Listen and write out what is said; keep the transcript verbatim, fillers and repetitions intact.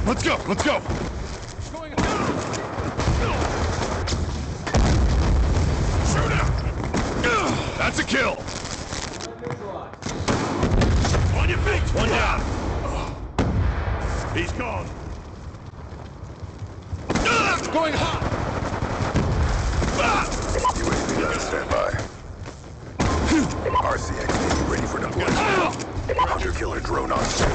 Let's go, let's go! Shoot him! That's a kill! On your feet! One down! He's gone! Going hot! U A V on standby. R C X D ready for deployment. Hunter killer drone on standby.